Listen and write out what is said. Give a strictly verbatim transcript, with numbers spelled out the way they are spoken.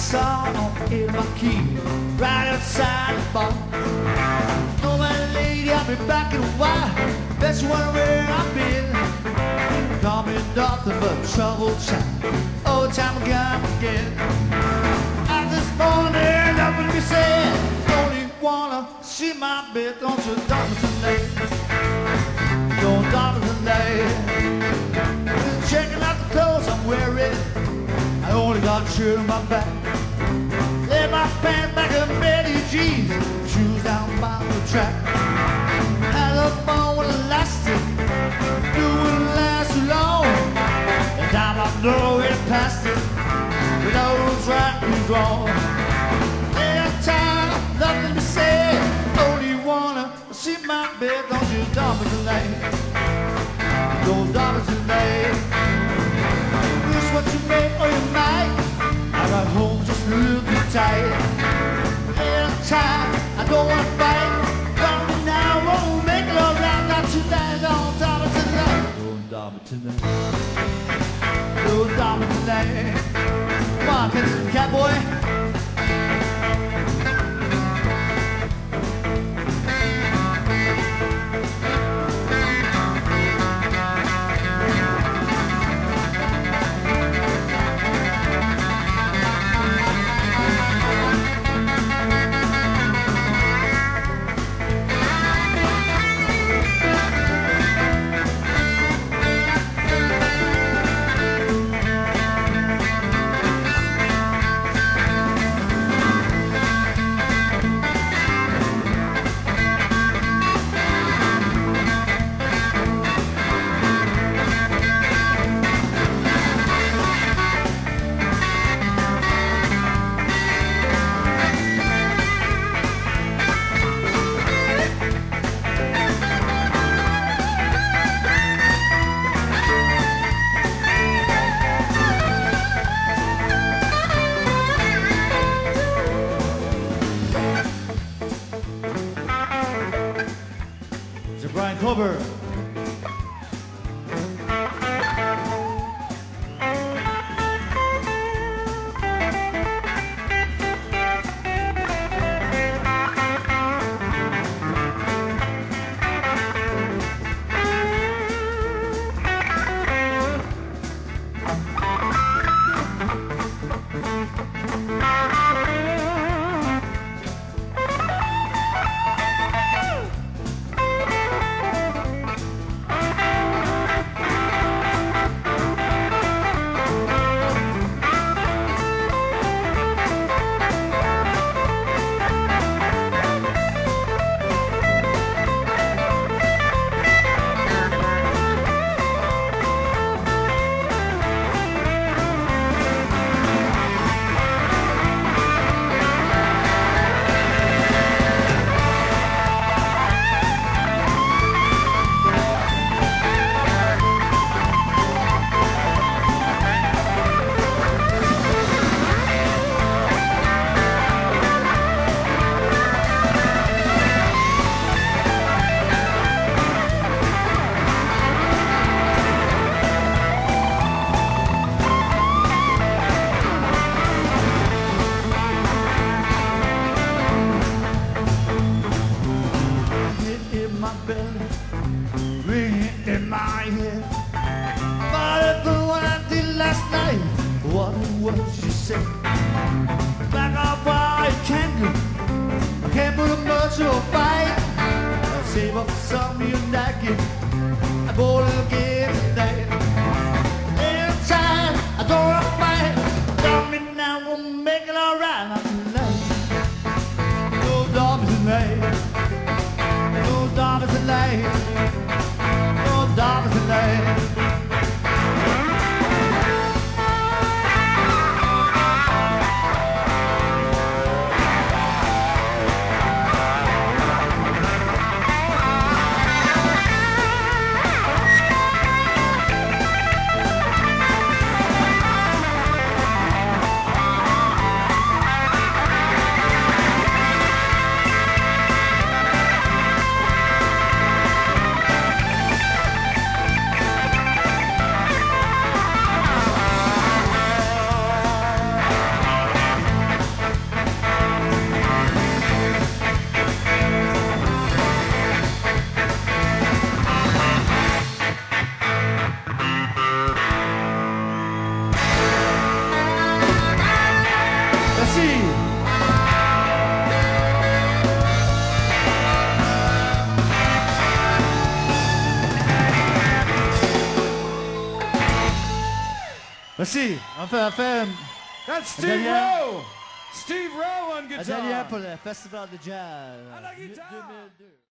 song in my key, right outside the bar. No, my lady, I'll be back in a while. Best one where I've been. Call me nothing but trouble child. Oh, time again, again. Out this morning, nothing to be said. Only wanna see my bed. Don't you dump me tonight. Don't dump me tonight. Checking out the clothes I'm wearing. I only got a shirt on my back. Lay my pants back in Betty G's. Shoes down by the track. Had a phone with elastic. Knew it wouldn't last too long. And time I know it past it. But I was right, who's wrong. Ain't time, nothing to say. Only wanna see my bed. Don't you dump me tonight. Don't dump me tonight. This what you make or you might. I got home just a little too tight. Ain't time, I don't wanna fight. Dump me now, won't make it alright. Not tonight, don't dump me tonight. Don't dump me tonight. Don't dump me tonight. Come on, can you cowboy? Cober. Merci. Merci. On fait, on fait That's Steve Rowe. Steve Rowe on guitar. un dernier pour le Festival de Jazz deux mille deux.